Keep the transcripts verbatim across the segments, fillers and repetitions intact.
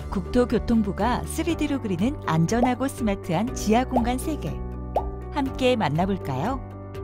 국토교통부가 쓰리디로 그리는 안전하고 스마트한 지하 공간 세계. 함께 만나볼까요?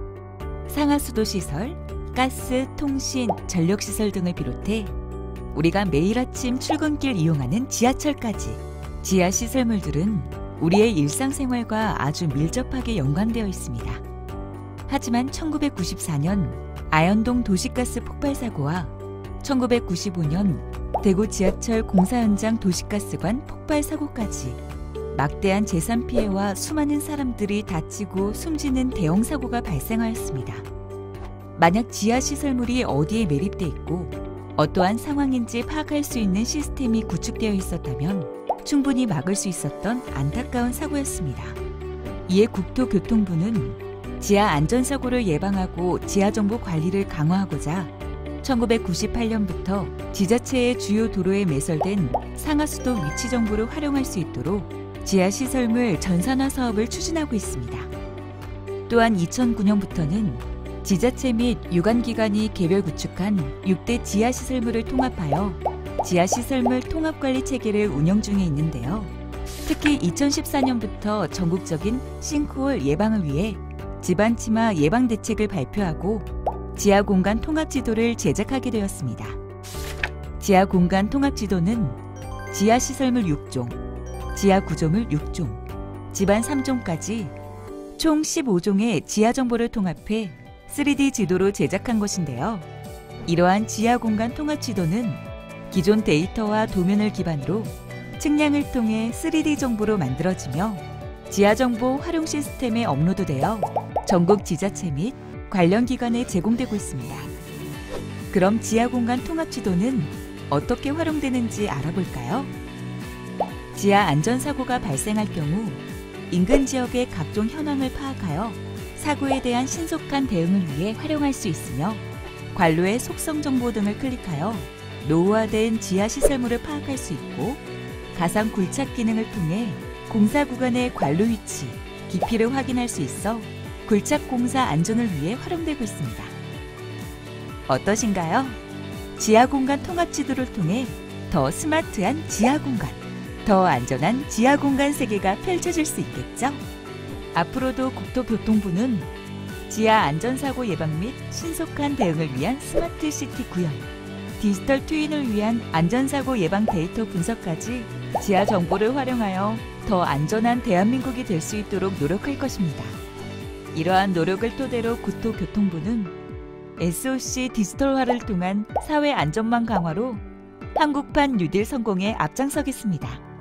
상하수도 시설, 가스, 통신, 전력시설 등을 비롯해 우리가 매일 아침 출근길 이용하는 지하철까지 지하 시설물들은 우리의 일상생활과 아주 밀접하게 연관되어 있습니다. 하지만 천구백구십사 년 아현동 도시가스 폭발 사고와 천구백구십오 년 대구 지하철 공사 현장 도시가스관 폭발 사고까지 막대한 재산 피해와 수많은 사람들이 다치고 숨지는 대형 사고가 발생하였습니다. 만약 지하 시설물이 어디에 매립돼 있고 어떠한 상황인지 파악할 수 있는 시스템이 구축되어 있었다면 충분히 막을 수 있었던 안타까운 사고였습니다. 이에 국토교통부는 지하 안전사고를 예방하고 지하정보 관리를 강화하고자 천구백구십팔 년부터 지자체의 주요 도로에 매설된 상하수도 위치 정보를 활용할 수 있도록 지하시설물 전산화 사업을 추진하고 있습니다. 또한 이천구 년부터는 지자체 및 유관기관이 개별 구축한 육 대 지하시설물을 통합하여 지하시설물 통합관리 체계를 운영 중에 있는데요. 특히 이천십사 년부터 전국적인 싱크홀 예방을 위해 지반치마 예방 대책을 발표하고 지하공간 통합지도를 제작하게 되었습니다. 지하공간 통합지도는 지하시설물 육 종, 지하구조물 육 종, 지반 삼 종까지 총 십오 종의 지하정보를 통합해 쓰리디 지도로 제작한 것인데요. 이러한 지하공간 통합지도는 기존 데이터와 도면을 기반으로 측량을 통해 쓰리디 정보로 만들어지며 지하정보 활용 시스템에 업로드되어 전국 지자체 및 관련 기관에 제공되고 있습니다. 그럼 지하공간 통합지도는 어떻게 활용되는지 알아볼까요? 지하 안전사고가 발생할 경우 인근 지역의 각종 현황을 파악하여 사고에 대한 신속한 대응을 위해 활용할 수 있으며 관로의 속성 정보 등을 클릭하여 노후화된 지하 시설물을 파악할 수 있고 가상 굴착 기능을 통해 공사 구간의 관로 위치, 깊이를 확인할 수 있어 굴착 공사 안전을 위해 활용되고 있습니다. 어떠신가요? 지하 공간 통합 지도를 통해 더 스마트한 지하 공간, 더 안전한 지하 공간 세계가 펼쳐질 수 있겠죠? 앞으로도 국토교통부는 지하 안전사고 예방 및 신속한 대응을 위한 스마트 시티 구현, 디지털 트윈을 위한 안전사고 예방 데이터 분석까지 지하 정보를 활용하여 더 안전한 대한민국이 될 수 있도록 노력할 것입니다. 이러한 노력을 토대로 국토교통부는 에스오씨 디지털화를 통한 사회 안전망 강화로 한국판 뉴딜 성공에 앞장서겠습니다.